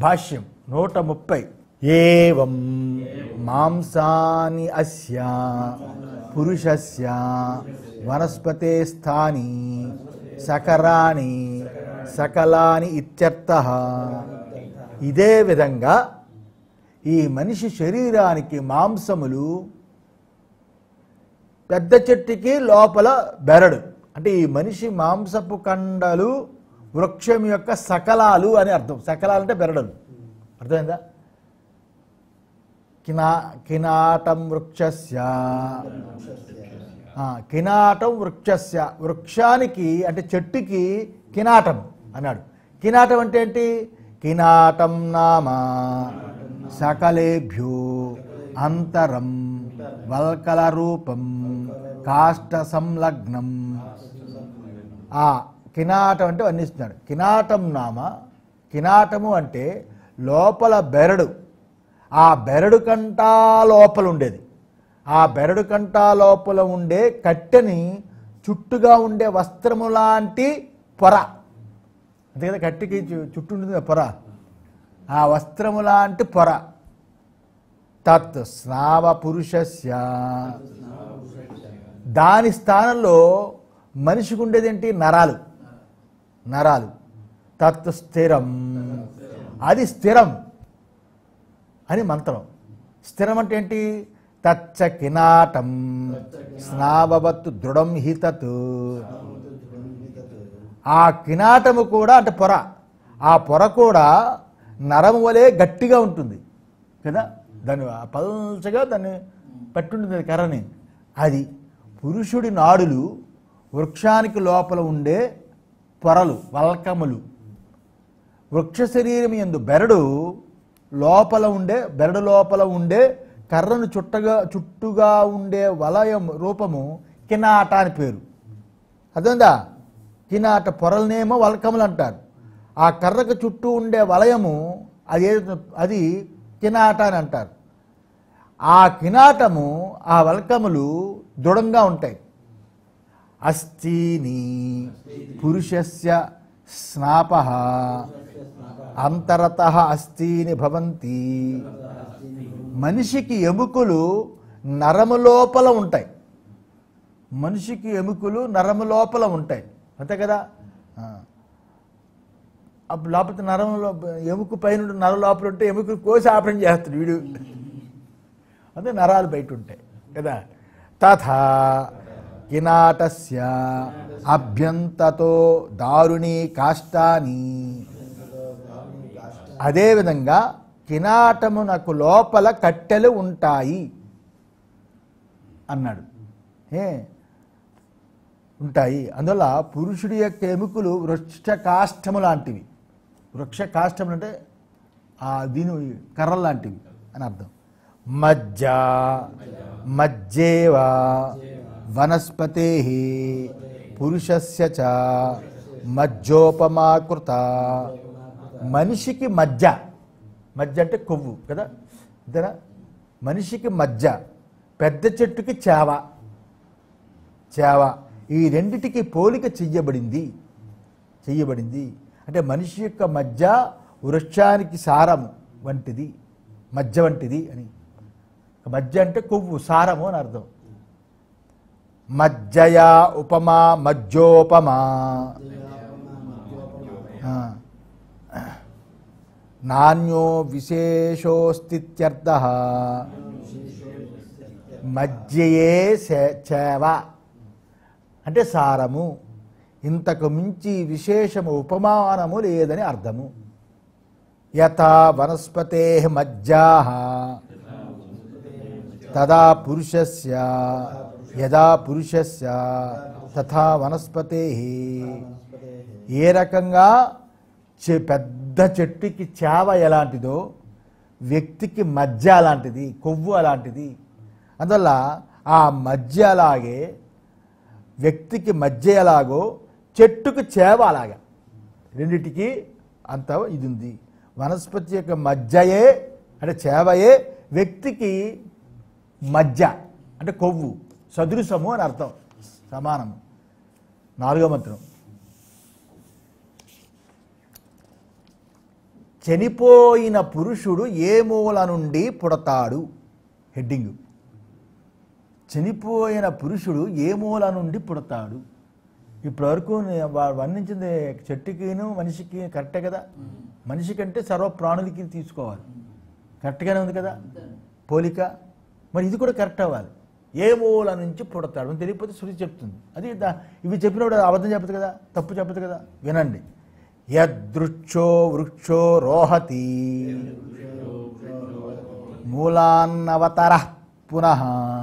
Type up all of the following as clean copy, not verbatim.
భాష్యం 130 ఏవం మాంసాని అస్య పురుషస్య వనస్పతే స్థాని సకరాణి సకలాని ఇత్యర్థః. ఇదే విధంగా ఈ మనిషి శరీరానికి మాంసములు పెద్ద చెట్టుకి లోపల బెరడు, అంటే ఈ మనిషి మాంసపు కండలు వృక్షం యొక్క సకలాలు అని అర్థం. సకలాలు అంటే బెరడలు, అర్థమైందా? కినాటం వృక్షస్య, కినాటం వృక్షస్య, వృక్షానికి అంటే చెట్టుకి కినాటం అన్నాడు. కినాటం అంటే ఏంటి? కినాటం నామ సకలేభ్యో అంతరం వల్కల రూపం కాష్ట సంలగ్నం. ఆ కినాటం అంటే వర్ణిస్తున్నాడు. కినాటం నామ, కినాటము అంటే లోపల బెరడు, ఆ బెరడు కంటా లోపల ఉండేది. ఆ బెరడు కంటా లోపల ఉండే కట్టెని చుట్టుగా ఉండే వస్త్రము లాంటి పొర, అంతే కదా, కట్టెకి చుట్టూ ఉంటుంది పొర, ఆ వస్త్రము లాంటి పొర. తత్ స్నావ పురుషస్య, దాని స్థానంలో మనిషికి ఉండేది ఏంటి? నరాలు, నరాలు. తత్ స్థిరం, అది స్థిరం అని మంత్రం. స్థిరం అంటే ఏంటి? తచ్చ కినాటం స్నావవత్ దృఢం హి తత్. ఆ కినాటము కూడా అంటే పొర, ఆ పొర కూడా నరము వలె గట్టిగా ఉంటుంది కదా, దాన్ని పల్చగా దాన్ని పట్టుంటుంది కర్రని. అది పురుషుడి నాడులు వృక్షానికి లోపల ఉండే పొరలు, వల్కములు. వృక్ష శరీరం యందు బెరడు లోపల ఉండే, బెరడు లోపల ఉండే కర్రను చుట్టుగా ఉండే వలయం రూపము కినాట అని పేరు. అర్థందా? కినాట పొరలనేమో వల్కములు అంటారు. ఆ కర్రకు చుట్టూ ఉండే వలయము అది కినాట అని అంటారు. ఆ కినాటము, ఆ వల్కములు దృఢంగా ఉంటాయి. అస్థీని పురుషస్య స్నాపః అంతరతః అస్థీని భవంతి. మనిషికి ఎముకలు నరము లోపల ఉంటాయి. మనిషికి ఎముకలు నరము లోపల ఉంటాయి, అంతే కదా. అప్పుడు లోపల నరంలో ఎముక పైన నరం లోపల ఉంటే ఎముకలు కోసి ఆపరేషన్ చేస్తాడు వీడు, అదే నరాలు బయట ఉంటాయి కదా. తథా కినాటస్య అభ్యంతతో దారుణి కాష్టాని, అదేవిధంగా కినాటమునకు లోపల కట్టెలు ఉంటాయి అన్నాడు. ఉంటాయి. అందువల్ల పురుషుడి యొక్క ఎముకలు వృక్ష కాష్టము లాంటివి. వృక్ష కాష్టములు అంటే దీని కర్రలు లాంటివి అని అర్థం. మజ్జ మజ్జేవ వనస్పతే పురుషస్య చ మజ్జోపమాకృత. మనిషికి మజ్జ, మజ్జ అంటే కొవ్వు కదా, అంతేనా? మనిషికి మజ్జ, పెద్ద చెట్టుకి చేవ, చేవ, ఈ రెండిటికి పోలిక చెయ్యబడింది. అంటే మనిషి యొక్క మజ్జ వృక్షానికి సారము వంటిది, మజ్జ వంటిది అని. మజ్జ అంటే కొవ్వు, సారము అని అర్థం. మజ్జయా ఉపమా మజ్జోపమా. నాణ్యో విశేషోస్తిత్యర్థః. మజ్జయే చేవ అంటే సారము, ఇంతకు మించి విశేషము ఉపమానము లేదని అర్థము. యథా వనస్పతే మజ్జాః తదా పురుషస్య, యదా పురుషస్య తథా వనస్పతే. ఏ రకంగా పెద్ద చెట్టుకి చేవ ఎలాంటిదో వ్యక్తికి మజ్జ అలాంటిది, కొవ్వు అలాంటిది. అందువల్ల ఆ మజ్జ అలాగే, వ్యక్తికి మజ్జ ఎలాగో చెట్టుకు చేవ అలాగా, రెండిటికి అంత ఇది ఉంది. వనస్పతి యొక్క మజ్జయే అంటే చేవయే వ్యక్తికి మజ్జ అంటే కొవ్వు, సదృశము అని అర్థం, సమానము. 4వ మంత్రం. చనిపోయిన పురుషుడు ఏ మూల నుండి పుడతాడు? హెడ్డింగ్. చనిపోయిన పురుషుడు ఏ మూల నుండి పుడతాడు? ఇప్పటివరకు వర్ణించింది చెట్టుకిను మనిషికి కరెక్టే కదా. మనిషి కంటే సర్వ ప్రాణులకి తీసుకోవాలి, కరెక్ట్గానే ఉంది కదా పోలిక. మరి ఇది కూడా కరెక్ట్ అవ్వాలి. ఏ మూల నుంచి పుడతాడు అని తెలియకపోతే శృతి చెప్తుంది. అది ఇవి చెప్పినప్పుడు అబద్ధం చెప్పదు కదా, తప్పు చెప్పదు కదా. వినండి. యదృక్షో వృక్షో రోహతి మూలాన్నవతర పునః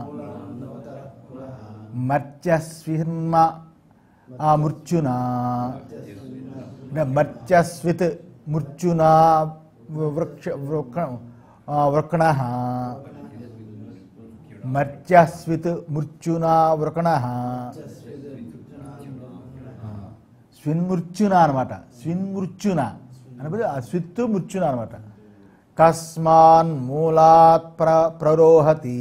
మర్త్యస్విన్మ మృత్యునా మర్త్యస్విత్ మృత్యునా వృక్ణ మర్త్యస్విత్ మృత్యునా వృక్ణ స్విన్మృత్యున అనమాట. స్విన్మృత్యున అనబోది స్విత్తు మృత్యున అనమాట. కస్మాన్ మూలాత్ ప్రరోహతి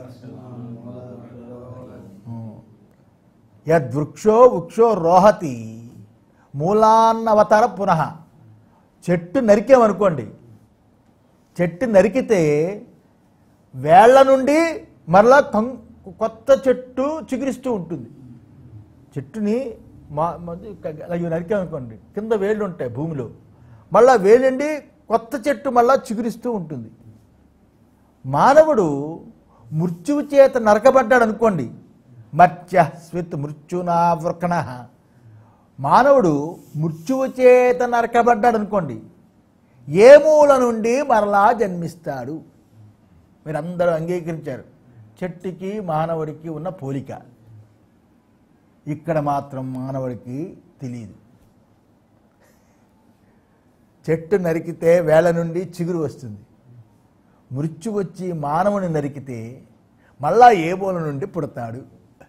యద్వృక్షో వృక్షో రోహతి మూలాన్నవతర పునః. చెట్టు నరికామనుకోండి, చెట్టు నరికితే వేళ్ల నుండి మరలా కొత్త చెట్టు చిగురిస్తూ ఉంటుంది. చెట్టుని నరికామనుకోండి, కింద వేళ్ళు ఉంటాయి భూమిలో, మళ్ళా వేలండి కొత్త చెట్టు మళ్ళా చిగురిస్తూ ఉంటుంది. మానవుడు మృత్యువు చేత నరకబడ్డాడు అనుకోండి, మర్త్యస్విత్ మృత్యునా వృక్ణ. మానవుడు మృత్యువు చేత నరకబడ్డాడు అనుకోండి, ఏ మూల నుండి మరలా జన్మిస్తాడు? మీరందరూ అంగీకరించారు చెట్టుకి మానవుడికి ఉన్న పోలిక. ఇక్కడ మాత్రం మానవుడికి తెలియదు. చెట్టు నరికితే వేళ నుండి చిగురు వస్తుంది, మృత్యు వచ్చి మానవుని నరికితే మళ్ళా ఏ మూల నుండి పుడతాడు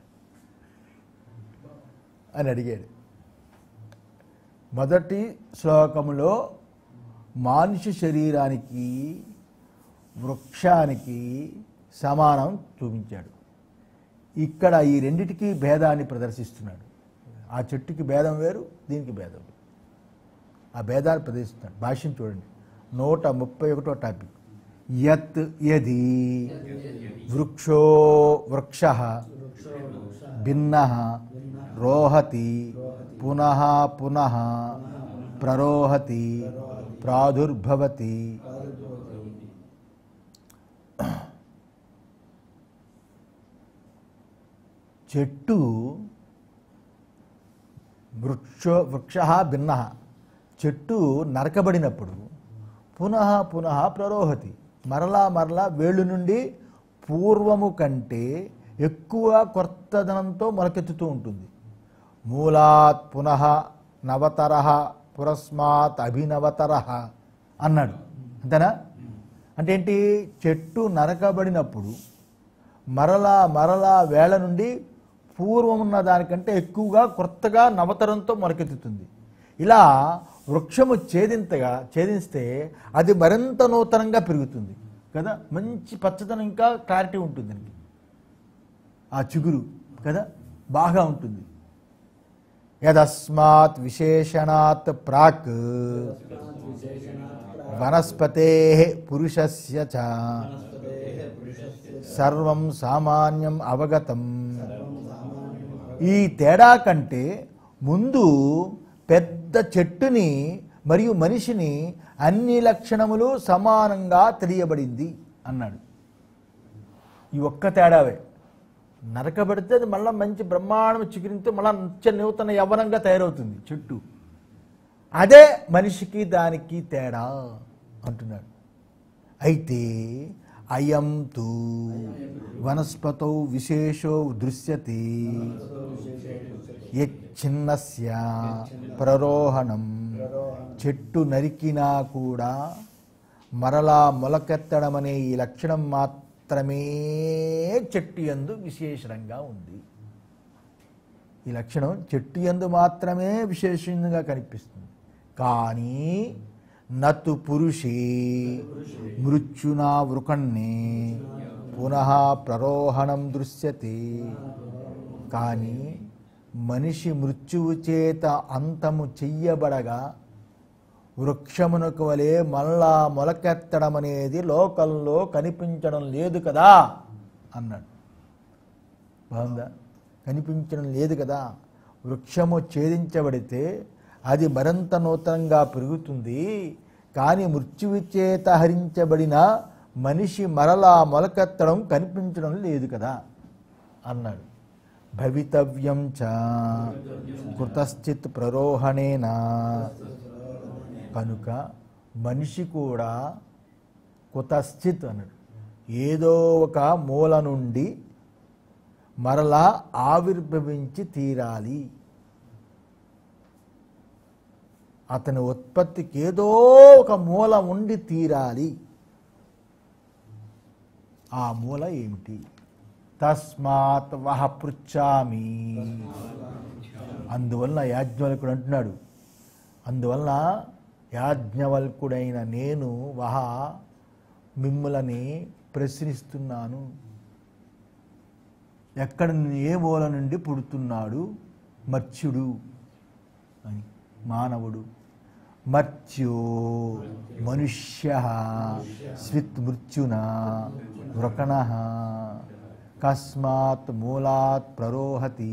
అని అడిగాడు. మొదటి శ్లోకములో మనిషి శరీరానికి వృక్షానికి సమానం చూపించాడు. ఇక్కడ ఈ రెండిటికి భేదాన్ని ప్రదర్శిస్తున్నాడు. ఆ చెట్టుకి భేదం వేరు, దీనికి భేదం వేరు. ఆ భేదాన్ని ప్రదర్శిస్తున్నాడు. భాష్యం చూడండి, 131వ టాపిక్. యత్ యది వృక్షో వృక్షః భిన్నః రోహతి పునః పునః ప్రరోహతి ప్రాదుర్భవతి. చెట్టు వృక్ష భిన్న, చెట్టు నరకబడినప్పుడు పునః పునః ప్రరోహతి, మరలా మరలా వేళ్ళు నుండి పూర్వము కంటే ఎక్కువ కొత్తదనంతో మొలకెత్తుతూ ఉంటుంది. మూలాత్ పునః నవతర పురస్మాత్ అభినవతర అన్నాడు. అంతేనా? అంటే ఏంటి? చెట్టు నరకబడినప్పుడు మరలా మరలా వేళ నుండి పూర్వం ఉన్న దానికంటే ఎక్కువగా కొత్తగా నవతరంతో మొలకెత్తుతుంది. ఇలా వృక్షము ఛేదిస్తే అది మరింత నూతనంగా పెరుగుతుంది కదా, మంచి పచ్చదనం, ఇంకా క్లారిటీ ఉంటుంది దానికి. ఆ చిగురు కదా బాగా ఉంటుంది. యదస్మాత్ విశేషణాత్ ప్రాక్ వనస్పతే పురుషస్య చ సర్వం సామాన్యం అవగతం. ఈ తేడా కంటే ముందు పెద్ద చెట్టుని మరియు మనిషిని అన్ని లక్షణములు సమానంగా తెలియబడింది అన్నాడు. ఈ ఒక్క తేడావే. నరకబడితే అది మళ్ళీ మంచి బ్రహ్మాండం చిగురితో మళ్ళీ నిత్య నూతన యవ్వనంగా తయారవుతుంది చెట్టు. అదే మనిషికి దానికి తేడా అంటున్నాడు. అయితే అయం తు వనస్పతౌ విశేషో దృశ్యతే యచ్చిన్నస్య ప్రరోహణం. చెట్టు నరికినా కూడా మరలా మొలకెత్తడం అనే ఈ లక్షణం మాత్రమే చెట్టు యందు విశేషంగా ఉంది. ఈ లక్షణం చెట్టు యందు మాత్రమే విశేషంగా కనిపిస్తుంది. కానీ నతు పురుషే మృత్యునా వృకణ్ణే పునః ప్రరోహణం దృశ్యతే. కానీ మనిషి మృత్యువు చేత అంతము చెయ్యబడగా వృక్షమునకు వలె మళ్ళా మొలకెత్తడం అనేది లోకంలో కనిపించడం లేదు కదా అన్నాడు. బాగుందా? కనిపించడం లేదు కదా. వృక్షము ఛేదించబడితే అది మరింత నూతనంగా పెరుగుతుంది, కానీ మృత్యువు చేత హరించబడిన మనిషి మరలా మొలకెత్తడం కనిపించడం లేదు కదా అన్నాడు. భవితవ్యం చ కృతశ్చిత్ ప్రరోహణేనా. కనుక మనిషి కూడా కుతశ్చిత్ అన్నాడు, ఏదో ఒక మూల నుండి మరలా ఆవిర్భవించి తీరాలి. అతని ఉత్పత్తికి ఏదో ఒక మూల ఉండి తీరాలి. ఆ మూల ఏమిటి? తస్మాత్ వహ పృచ్ఛామి. అందువలన యాజ్ఞవల్కుడు అంటున్నాడు, అందువలన యాజ్ఞవల్కుడైన నేను వహ మిమ్ములని ప్రశ్నిస్తున్నాను. ఎక్కడ ఏ మూల నుండి పుడుతున్నాడు మర్త్యుడు అని? మానవుడు. మర్త్యో మనుష్య స్విత్ మృత్యునా వృకణ కస్మాత్ మూలాత్ ప్రరోహతి.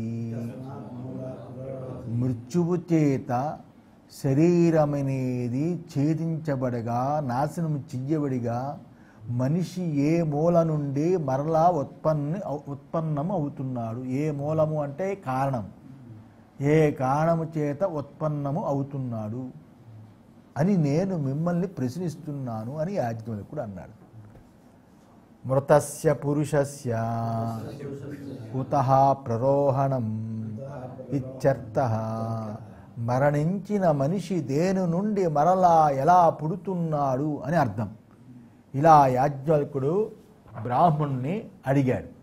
మృత్యువు చేత శరీరమనేది ఛేదించబడగా నాశనం చెయ్యబడిగా మనిషి ఏ మూల నుండి మరలా ఉత్పన్నం అవుతున్నాడు. ఏ మూలము అంటే కారణం. ఏ కారణము చేత ఉత్పన్నము అవుతున్నాడు అని నేను మిమ్మల్ని ప్రశ్నిస్తున్నాను అని యాజ్ఞవల్కుడు అన్నాడు. మృతస్య పురుషస్య కుతః ప్రరోహణం ఇత్యర్థః. మరణించిన మనిషి దేని నుండి మరలా ఎలా పుడుతున్నాడు అని అర్థం. ఇలా యాజ్ఞవల్కుడు బ్రాహ్మణుణ్ణి అడిగాడు.